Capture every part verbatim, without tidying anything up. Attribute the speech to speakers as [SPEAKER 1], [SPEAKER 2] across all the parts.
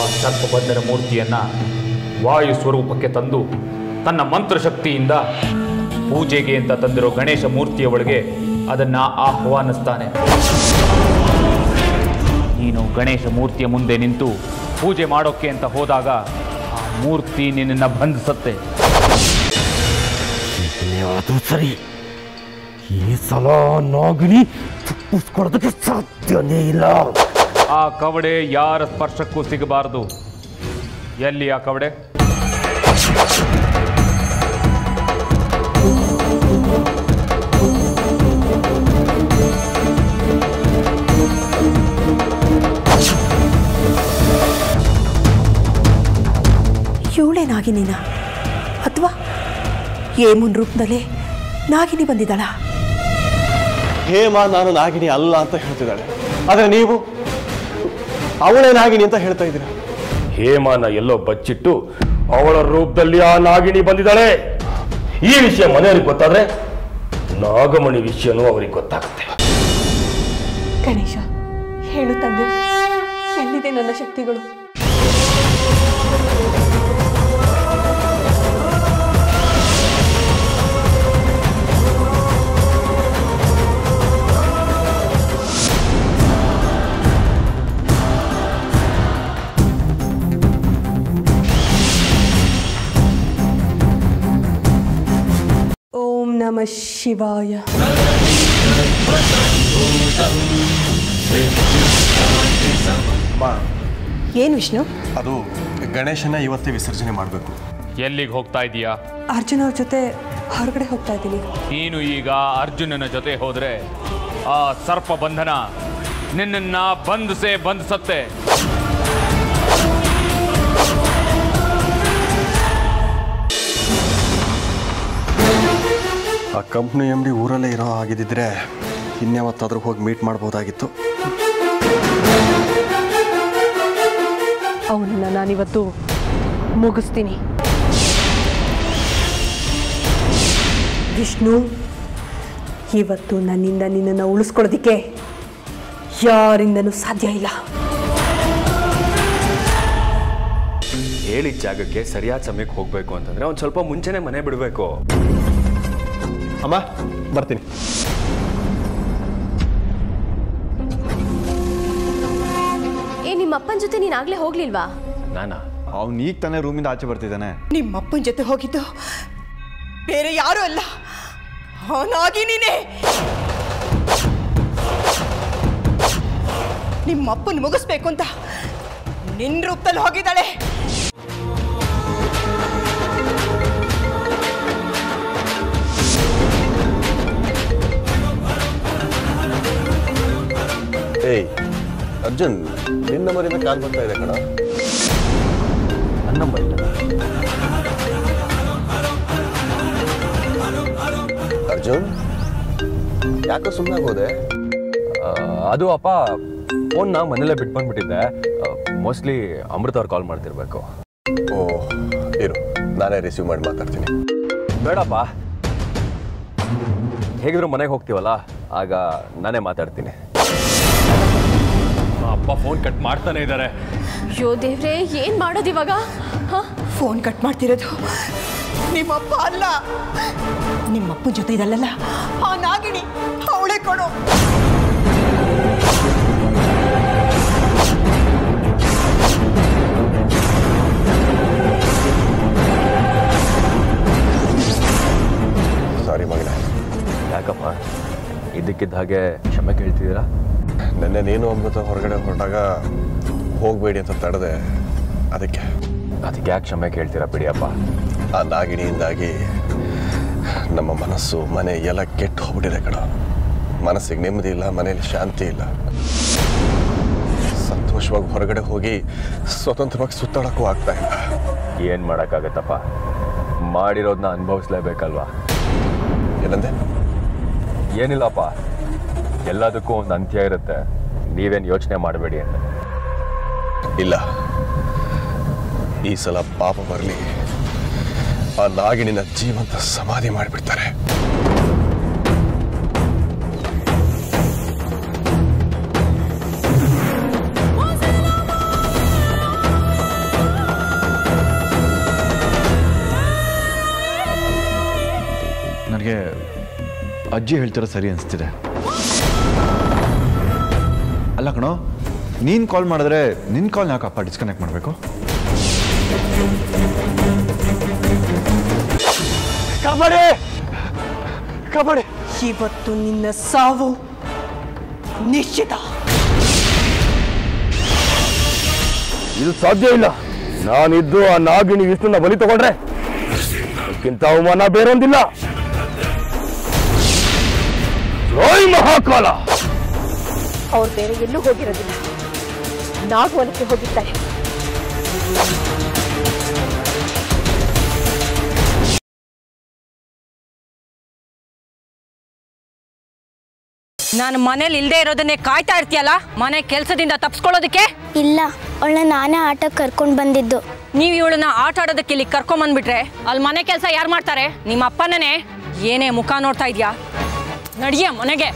[SPEAKER 1] ಸರ್ಪಬಂಧನ ಮೂರ್ತಿಯನ್ನು ವಾಯು ಸ್ವರೂಪಕ್ಕೆ ತಂದು ತನ್ನ ಮಂತ್ರಶಕ್ತಿಯಿಂದ ಪೂಜೆಗೆ ಅಂತ ತಂದಿರೋ ಗಣೇಶ ಮೂರ್ತಿಯ ಒಳಗೆ ಅದನ್ನು ಆಹ್ವಾನಿಸ್ತಾನೆ. ನೀನು ಗಣೇಶ ಮೂರ್ತಿಯ ಮುಂದೆ ನಿಂತು ಪೂಜೆ ಮಾಡೋಕ್ಕೆ ಅಂತ ಹೋದಾಗ ಆ ಮೂರ್ತಿ ನಿನ್ನನ್ನು ಬಂಧಿಸುತ್ತೆ.
[SPEAKER 2] ಅದು ಸರಿ, ಈ ಸಲ ನಾಗಿನಿ ತಪ್ಪಿಸ್ಕೊಳ್ಳೋದಕ್ಕೆ ಸಾಧ್ಯನೇ ಇಲ್ಲ.
[SPEAKER 1] ಆ ಕವಡೆ ಯಾರ ಸ್ಪರ್ಶಕ್ಕೂ ಸಿಗಬಾರದು. ಎಲ್ಲಿ ಆ ಕವಡೆ?
[SPEAKER 3] ಇವಳೇ ನಾಗಿನಿನ ಅಥವಾ ಏಮುನ್ ರೂಪದಲ್ಲೇ ನಾಗಿನಿ ಬಂದಿದ್ದಾಳ?
[SPEAKER 4] ಹೇಮಾ ನಾನು ನಾಗಿನಿ ಅಲ್ಲ ಅಂತ ಹೇಳ್ತಿದ್ದಾಳೆ, ಆದರೆ ನೀವು ಅವಳೇ ನಾಗಿನಿ ಅಂತ ಹೇಳ್ತಾ ಇದ್ದೀರಾ.
[SPEAKER 2] ಹೇಮಾನ ಎಲ್ಲೋ ಬಚ್ಚಿಟ್ಟು ಅವಳ ರೂಪದಲ್ಲಿ ಆ ನಾಗಿನಿ ಬಂದಿದ್ದಾಳೆ. ಈ ವಿಷಯ ಮನೆಯವರಿಗೆ ಗೊತ್ತಾದ್ರೆ ನಾಗಮಣಿ ವಿಷಯನೂ ಅವರಿಗೆ ಗೊತ್ತಾಗುತ್ತೆ.
[SPEAKER 3] ಗಣೇಶ, ಹೇಳು ತಂದೆ, ಎಲ್ಲಿದೆ ನನ್ನ ಶಕ್ತಿಗಳು? ನಮ ಶಿವಾಯ. ಏನು ವಿಷ್ಣು?
[SPEAKER 4] ಅದು ಗಣೇಶನ ಇವತ್ತೇ ವಿಸರ್ಜನೆ ಮಾಡಬೇಕು.
[SPEAKER 1] ಎಲ್ಲಿಗೆ ಹೋಗ್ತಾ ಇದೀಯಾ?
[SPEAKER 3] ಅರ್ಜುನ್ ಅವ್ರ ಜೊತೆ ಹೊರಗಡೆ ಹೋಗ್ತಾ ಇದ್ದೀನಿ.
[SPEAKER 1] ನೀನು ಈಗ ಅರ್ಜುನನ ಜೊತೆ ಹೋದ್ರೆ ಆ ಸರ್ಪ ಬಂಧನ ನಿನ್ನನ್ನ ಬಂಧಿಸೇ ಬಂಧಿಸತ್ತೆ.
[SPEAKER 4] ಆ ಕಂಪ್ನಿ ಎಮ್ ಡಿ ಊರಲ್ಲೇ ಇರೋ ಆಗಿದ್ದಿದ್ರೆ ಇನ್ಯಾವತ್ತಾದ್ರೂ ಹೋಗಿ ಮೀಟ್ ಮಾಡ್ಬೋದಾಗಿತ್ತು.
[SPEAKER 3] ಅವನನ್ನ ನಾನಿವತ್ತು ಮುಗಿಸ್ತೀನಿ. ವಿಷ್ಣು, ಇವತ್ತು ನನ್ನಿಂದ ನಿನ್ನನ್ನು ಉಳಿಸ್ಕೊಳ್ಳೋದಿಕ್ಕೆ ಯಾರಿಂದನೂ ಸಾಧ್ಯ ಇಲ್ಲ.
[SPEAKER 5] ಹೇಳಿದ ಜಾಗಕ್ಕೆ ಸರಿಯಾದ ಸಮಯಕ್ಕೆ ಹೋಗಬೇಕು ಅಂತಂದ್ರೆ ಒಂದು ಸ್ವಲ್ಪ ಮುಂಚೆನೆ ಮನೆ ಬಿಡಬೇಕು.
[SPEAKER 4] ಅಮ್ಮ, ಬರ್ತೀನಿ.
[SPEAKER 6] ಏ, ನಿಮ್ಮಪ್ಪನ ಜೊತೆ ನೀನು ಆಗ್ಲೇ ಹೋಗ್ಲಿಲ್ವಾ?
[SPEAKER 5] ನಾನಾ?
[SPEAKER 7] ಅವ್ನು ಈಗ ತಾನೇ ರೂಮಿಂದ ಆಚೆ ಬರ್ತಿದ್ದಾನೆ.
[SPEAKER 3] ನಿಮ್ಮಪ್ಪನ ಜೊತೆ ಹೋಗಿದ್ದು ಬೇರೆ ಯಾರು ಅಲ್ಲ, ನಾಗಿನಿನೇ. ನಿಮ್ಮಪ್ಪನ ಮುಗಿಸ್ಬೇಕು ಅಂತ ನಿನ್ನ ರೂಪದಲ್ಲಿ ಹೋಗಿದ್ದಾಳೆ.
[SPEAKER 4] ಏಯ್ ಅರ್ಜುನ್, ನಿನ್ನ ನಂಬರಿಂದ ಕಾಲ್ ಬರ್ತಾ ಇದೆ ಕಣ.
[SPEAKER 5] ನನ್ನ ನಂಬರ್ ಇಲ್ಲ.
[SPEAKER 4] ಅರ್ಜುನ್, ಯಾಕೋ ಸುಮ್ಮನೆ ಹೋದೆ?
[SPEAKER 5] ಅದು ಅಪ್ಪ, ಫೋನ್ನ ಮನೇಲೆ ಬಿಟ್ಟು ಬಂದ್ಬಿಟ್ಟಿದ್ದೆ. ಮೋಸ್ಟ್ಲಿ ಅಮೃತ ಅವ್ರು ಕಾಲ್ ಮಾಡ್ತಿರ್ಬೇಕು.
[SPEAKER 4] ಓ, ಇರು, ನಾನೇ ರಿಸೀವ್ ಮಾಡಿ ಮಾತಾಡ್ತೀನಿ.
[SPEAKER 5] ಬೇಡಪ್ಪ, ಹೇಗಿದ್ರು ಮನೆಗೆ ಹೋಗ್ತೀವಲ್ಲ, ಆಗ ನಾನೇ ಮಾತಾಡ್ತೀನಿ. ಅಪ್ಪ ಫೋನ್ ಕಟ್ ಮಾಡ್ತಾನೆ ಇದ್ದಾರೆ.
[SPEAKER 6] ಅಯ್ಯೋ ದೇವ್ರೆ, ಏನ್ ಮಾಡೋದು ಇವಾಗ?
[SPEAKER 3] ಫೋನ್ ಕಟ್ ಮಾಡ್ತಿರೋದು ನಿಮ್ಮಪ್ಪ ಅಲ್ಲ, ನಿಮ್ಮಪ್ಪನ ಜೊತೆ ಇದಲ್ಲಲ್ಲ ಆ ನಾಗಿನಿ, ಅವಳೇ ಕೊಡು.
[SPEAKER 4] ಸಾರಿ ಮಗನ.
[SPEAKER 5] ಯಾಕಪ್ಪ ಇದಕ್ಕಿದ್ದ ಹಾಗೆ ಕ್ಷಮೆ ಕೇಳ್ತಿದ್ದೀರಾ?
[SPEAKER 4] ನೆನ್ನೆ ನೀನು ಅಮೃತ ಹೊರಗಡೆ ಹೊರಟಾಗ ಹೋಗಬೇಡಿ ಅಂತ ತಡೆದೆ, ಅದಕ್ಕೆ
[SPEAKER 5] ಅದಕ್ಕೆ ಯಾಕೆ ಕ್ಷಮೆ ಕೇಳ್ತೀರಾ? ಬಿಡಿಯಪ್ಪ.
[SPEAKER 4] ಆ ನಾಗಿಣಿಯಿಂದಾಗಿ ನಮ್ಮ ಮನಸ್ಸು ಮನೆ ಎಲ್ಲ ಕೆಟ್ಟು ಹೋಗ್ಬಿಟ್ಟಿದೆ ಕಣ. ಮನಸ್ಸಿಗೆ ನೆಮ್ಮದಿ ಇಲ್ಲ, ಮನೇಲಿ ಶಾಂತಿ ಇಲ್ಲ. ಸಂತೋಷವಾಗಿ ಹೊರಗಡೆ ಹೋಗಿ ಸ್ವತಂತ್ರವಾಗಿ ಸುತ್ತಾಡೋಕ್ಕೂ ಆಗ್ತಾ ಇಲ್ಲ.
[SPEAKER 5] ಏನು ಮಾಡೋಕ್ಕಾಗತ್ತಪ್ಪ, ಮಾಡಿರೋದನ್ನ ಅನುಭವಿಸ್ಲೇಬೇಕಲ್ವಾ?
[SPEAKER 4] ಏನಂದೆ?
[SPEAKER 5] ಏನಿಲ್ಲಪ್ಪ, ಎಲ್ಲದಕ್ಕೂ ಒಂದು ಅಂತ್ಯ ಇರುತ್ತೆ. ನೀವೇನು ಯೋಚನೆ ಮಾಡಬೇಡಿ ಅಂತ.
[SPEAKER 4] ಇಲ್ಲ, ಈ ಸಲ ಪಾಪ ಬರಲಿ, ಆ ನಾಗಿಣಿನ ಜೀವಂತ ಸಮಾಧಿ ಮಾಡಿಬಿಡ್ತಾರೆ.
[SPEAKER 7] ಅಜ್ಜಿ ಹೇಳ್ತಿರೋ ಸರಿ ಅನಿಸ್ತಿದೆ. ಅಲ್ಲ ಕಣೋ, ನೀನು ಕಾಲ್ ಮಾಡಿದ್ರೆ ನಿನ್ನ ಕಾಲ್ ಯಾಕಪ್ಪ ಡಿಸ್ಕನೆಕ್ಟ್ ಮಾಡಬೇಕು?
[SPEAKER 2] ಕಬಡ್ಡಿ ಕಬಡ್ಡಿ
[SPEAKER 3] ಇವತ್ತು ನಿನ್ನ ಸಾವು ನಿಶ್ಚಿತ.
[SPEAKER 2] ಇದು ಸಾಧ್ಯ ಇಲ್ಲ. ನಾನಿದ್ದು ಆ ನಾಗಿನಿ ವಿಷ್ಣುನ ಬಲಿ ತಗೊಂಡ್ರೆ ಅದಕ್ಕಿಂತ ಅವಮಾನ ಬೇರೊಂದಿಲ್ಲ. ಜೈ ಮಹಾಕಾಲ.
[SPEAKER 6] ಅವ್ರು ಬೇರೆ ಎಲ್ಲೂ ಹೋಗಿರೋದಿಲ್ಲ, ನಾಗವನಕ್ಕೆ ಹೋಗಿದ್ದಾರೆ.
[SPEAKER 3] ನಾನು ಮನೇಲಿ ಇಲ್ಲದೆ ಇರೋದನ್ನೇ ಕಾಯ್ತಾ ಇರ್ತೀಯಲ್ಲ, ಮನೆ ಕೆಲಸದಿಂದ ತಪ್ಪಿಸ್ಕೊಳ್ಳೋದಕ್ಕೆ?
[SPEAKER 8] ಇಲ್ಲ, ಅವಳನ್ನ ನಾನೇ ಆಟಕ್ಕೆ ಕರ್ಕೊಂಡು ಬಂದಿದ್ದು.
[SPEAKER 3] ನೀವು ಇವಳನ್ನ ಆಟ ಆಡೋದಕ್ಕೆ ಇಲ್ಲಿ ಕರ್ಕೊಂಬಂದ್ಬಿಟ್ರೆ ಅಲ್ಲಿ ಮನೆ ಕೆಲಸ ಯಾರು ಮಾಡ್ತಾರೆ? ನಿಮ್ಮ ಅಪ್ಪನೇ. ಏನೇ ಮುಖ ನೋಡ್ತಾ ಇದ್ಯಾ? ನಡಿಯ ಮನೆಗೆ.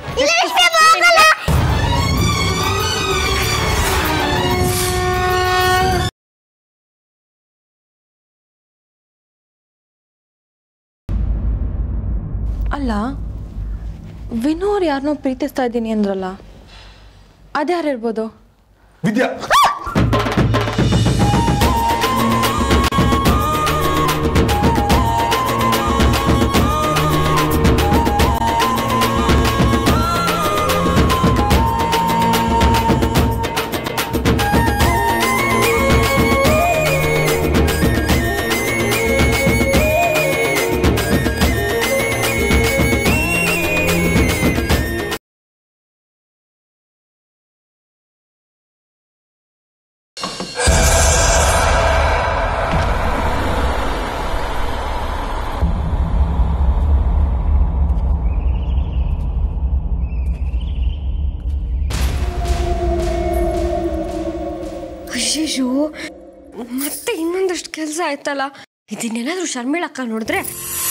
[SPEAKER 9] ಅಲ್ಲ, ವಿನು ಅವ್ರು ಯಾರನ್ನೋ ಪ್ರೀತಿಸ್ತಾ ಇದ್ದೀನಿ ಅಂದ್ರಲ್ಲ, ಅದ್ಯಾರಿರ್ಬೋದು?
[SPEAKER 2] ವಿದ್ಯಾ,
[SPEAKER 6] ಅಯ್ಯೋ, ಮತ್ತೆ ಇನ್ನೊಂದಷ್ಟು ಕೆಲಸ ಆಯ್ತಲ್ಲ. ಇದನ್ನೇನಾದ್ರೂ ಶರ್ಮಿಳಕ್ಕ ನೋಡಿದ್ರೆ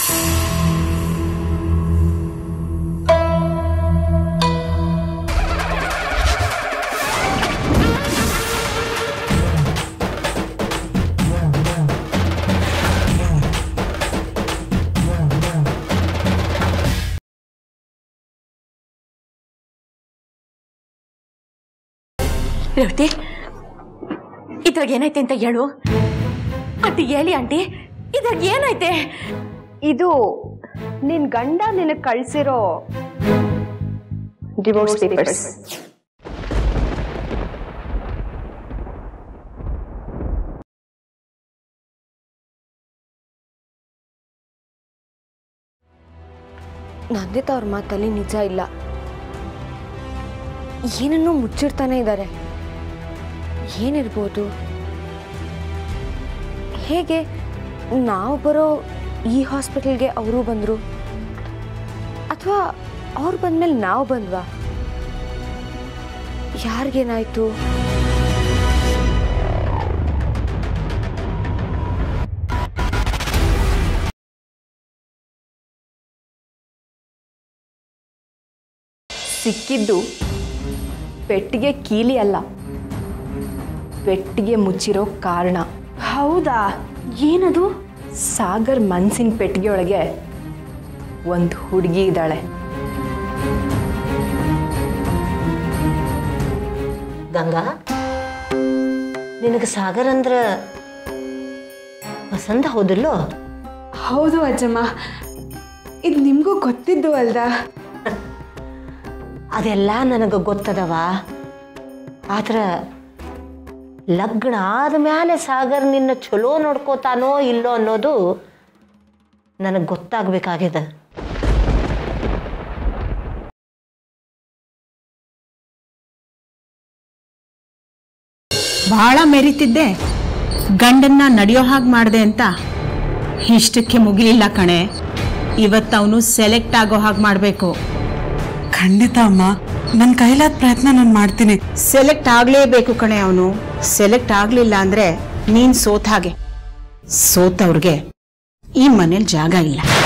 [SPEAKER 6] ರೇವತಿ, ಇದ್ರಾಗ ಏನೈತೆ ಅಂತ ಹೇಳು. ಆಂಟಿ ಹೇಳಿ ಆಂಟಿ, ಇದ್ರಾಗ ಏನೈತೆ?
[SPEAKER 10] ಇದು ನಿನ್ ಗಂಡ ನಿನಗೆ ಕಳ್ಸಿರೋ ಡಿವೋರ್ಸ್ ಪೇಪರ್ಸ್.
[SPEAKER 6] ನಂದಿತ ಅವ್ರ ಮಾತಲ್ಲಿ ನಿಜ ಇಲ್ಲ. ಏನನ್ನೂ ಮುಚ್ಚಿಡ್ತಾನೆ ಇದ್ದಾರೆ. ಏನಿರ್ಬೋದು? ಹೇಗೆ ನಾವು ಬರೋ ಈ ಹಾಸ್ಪಿಟಲ್ಗೆ ಅವರು ಬಂದರು, ಅಥವಾ ಅವ್ರು ಬಂದ್ಮೇಲೆ ನಾವು ಬಂದ್ವಾ? ಯಾರಿಗೇನಾಯ್ತು?
[SPEAKER 10] ಸಿಕ್ಕಿದ್ದು ಪೆಟ್ಟಿಗೆ ಕೀಲಿ ಅಲ್ಲ, ಪೆಟ್ಟಿಗೆ ಮುಚ್ಚಿರೋ ಕಾರಣ.
[SPEAKER 9] ಹೌದಾ? ಏನದು?
[SPEAKER 10] ಸಾಗರ್ ಮನ್ಸಿನ ಪೆಟ್ಟಿಗೆ ಒಳಗೆ ಒಂದು ಹುಡುಗಿ ಇದ್ದಾಳೆ.
[SPEAKER 11] ಗಂಗಾ, ನಿನಗೆ ಸಾಗರ್ ಅಂದ್ರ ಪಸಂದ ಹೌದಿಲ್ಲೋ?
[SPEAKER 9] ಹೌದು ಅಜ್ಜಮ್ಮ, ಇದು ನಿಮಗೂ ಗೊತ್ತಿದ್ದು ಅಲ್ದಾ?
[SPEAKER 11] ಅದೆಲ್ಲ ನನಗೆ ಗೊತ್ತದವ. ಆದ್ರೆ ಲಗ್ನ ಆದ್ಮೇಲೆ ಸಾಗರ್ ನಿನ್ನ ಚಲೋ ನೋಡ್ಕೋತಾನೋ ಇಲ್ಲೋ ಅನ್ನೋದು ನನಗೆ ಗೊತ್ತಾಗಬೇಕಾಗಿದೆ.
[SPEAKER 12] ಬಹಳ ಮೆರಿತಿದ್ದೆ, ಗಂಡನ್ನ ನಡೆಯೋ ಹಾಗೆ ಮಾಡಿದೆ ಅಂತ. ಇಷ್ಟಕ್ಕೆ ಮುಗಿಲಿಲ್ಲ ಕಣೆ, ಇವತ್ತವನು ಸೆಲೆಕ್ಟ್ ಆಗೋ ಹಾಗೆ ಮಾಡಬೇಕು.
[SPEAKER 13] ಖಂಡಿತ ಅಮ್ಮ, ನನ್ನ ಕೈಲಾದ ಪ್ರಯತ್ನ ನಾನು ಮಾಡ್ತೀನಿ.
[SPEAKER 12] ಸೆಲೆಕ್ಟ್ ಆಗಲೇಬೇಕು ಕಣೆ ಅವನು. ಸೆಲೆಕ್ಟ್ ಆಗಲಿಲ್ಲ ಅಂದ್ರೆ ನೀನ್ ಸೋತ್ ಹಾಗೆ. ಸೋತವ್ರಿಗೆ ಈ ಮನೇಲಿ ಜಾಗ ಇಲ್ಲ.